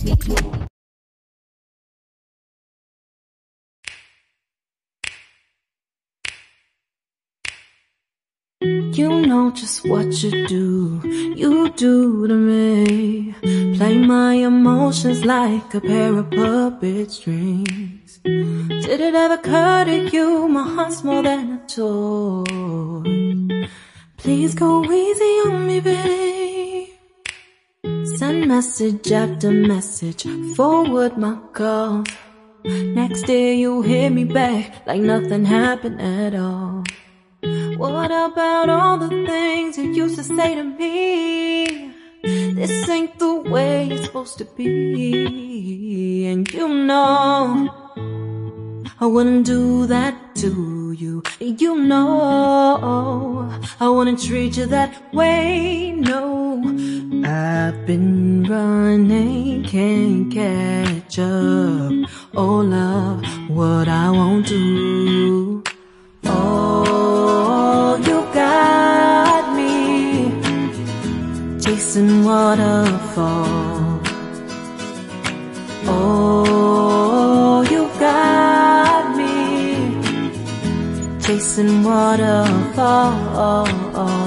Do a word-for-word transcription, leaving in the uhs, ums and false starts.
You know just what you do, you do to me. Play my emotions like a pair of puppet strings. Did it ever occur to you my heart's more than a toy? Please go easy on me, babe. Send message after message, forward my calls. Next day you hit me back like nothing happened at all. What about all the things you used to say to me? This ain't the way it's supposed to be. And you know I wouldn't do that to you. You know I wouldn't treat you that way, no. I've been running, can't catch up. Oh love, what I won't do. Oh, you got me chasing waterfalls. Oh, you got me chasing waterfalls.